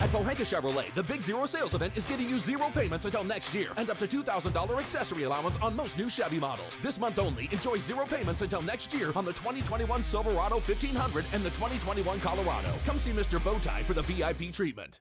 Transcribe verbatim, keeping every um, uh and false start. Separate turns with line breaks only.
At Pohanka Chevrolet, the Big Zero sales event is giving you zero payments until next year and up to two thousand dollars accessory allowance on most new Chevy models. This month only, enjoy zero payments until next year on the twenty twenty-one Silverado fifteen hundred and the twenty twenty-one Colorado. Come see Mister Bowtie for the V I P treatment.